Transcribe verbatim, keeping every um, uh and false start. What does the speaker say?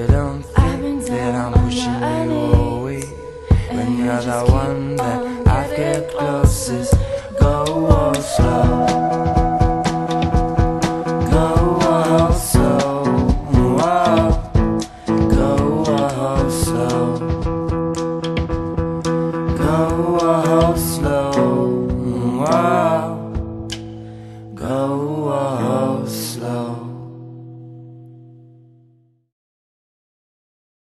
don't think that I'm pushing you away when you're the one that I get closest. Go slow.